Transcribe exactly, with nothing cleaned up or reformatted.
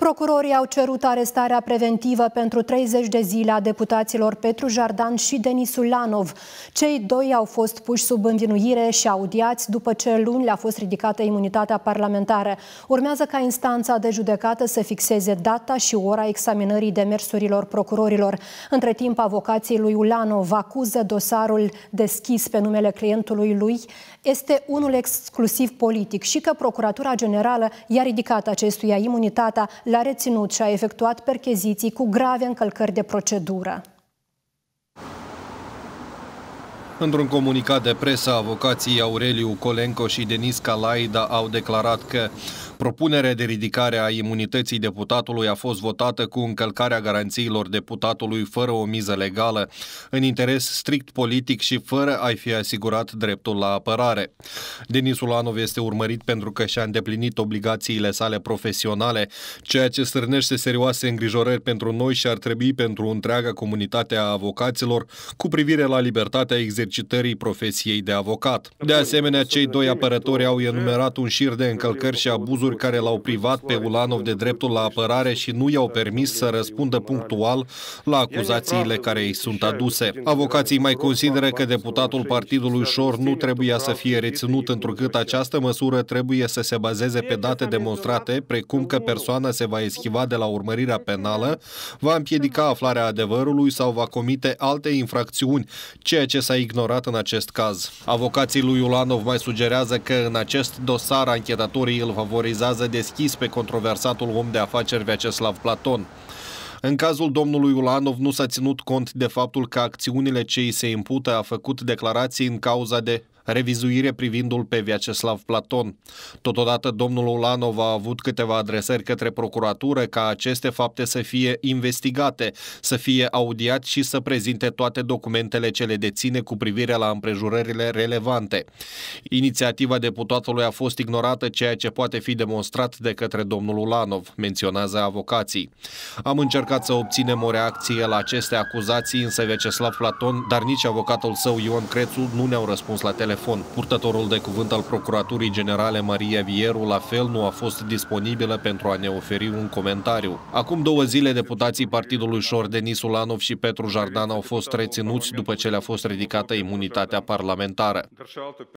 Procurorii au cerut arestarea preventivă pentru treizeci de zile a deputaților Petru Jardan și Denis Ulanov. Cei doi au fost puși sub învinuire și audiați după ce luni le-a fost ridicată imunitatea parlamentară. Urmează ca instanța de judecată să fixeze data și ora examinării demersurilor procurorilor. Între timp, avocații lui Ulanov acuză dosarul deschis pe numele clientului lui este unul exclusiv politic și că Procuratura Generală i-a ridicat acestuia imunitatea, l-a reținut și a efectuat percheziții cu grave încălcări de procedură. Într-un comunicat de presă, avocații Aureliu Colenco și Denis Calaida au declarat că propunerea de ridicare a imunității deputatului a fost votată cu încălcarea garanțiilor deputatului fără o miză legală, în interes strict politic și fără a-i fi asigurat dreptul la apărare. Denis Ulanov este urmărit pentru că și-a îndeplinit obligațiile sale profesionale, ceea ce stârnește serioase îngrijorări pentru noi și ar trebui pentru întreaga comunitate a avocaților cu privire la libertatea exercitării profesiei de avocat. De asemenea, cei doi apărători au enumerat un șir de încălcări și abuzuri care l-au privat pe Ulanov de dreptul la apărare și nu i-au permis să răspundă punctual la acuzațiile care îi sunt aduse. Avocații mai consideră că deputatul Partidului Șor nu trebuia să fie reținut, întrucât această măsură trebuie să se bazeze pe date demonstrate, precum că persoana se va eschiva de la urmărirea penală, va împiedica aflarea adevărului sau va comite alte infracțiuni, ceea ce s-a ignorat în acest caz. Avocații lui Ulanov mai sugerează că în acest dosar anchetatorii îl favorizează deschis pe controversatul om de afaceri Vyacheslav Platon. În cazul domnului Ulanov nu s-a ținut cont de faptul că acțiunile ce îi se impută a făcut declarații în cauza de revizuire privindu-l pe Vyacheslav Platon. Totodată, domnul Ulanov a avut câteva adresări către procuratură ca aceste fapte să fie investigate, să fie audiat și să prezinte toate documentele ce le deține cu privire la împrejurările relevante. Inițiativa deputatului a fost ignorată, ceea ce poate fi demonstrat de către domnul Ulanov, menționează avocații. Am încercat să obținem o reacție la aceste acuzații, însă Vyacheslav Platon, dar nici avocatul său Ion Crețu nu ne-au răspuns la telefon. Purtătorul de cuvânt al Procuraturii Generale, Maria Vieru, la fel nu a fost disponibilă pentru a ne oferi un comentariu. Acum două zile, deputații Partidului Șor, Denis Ulanov și Petru Jardan, au fost reținuți după ce le-a fost ridicată imunitatea parlamentară.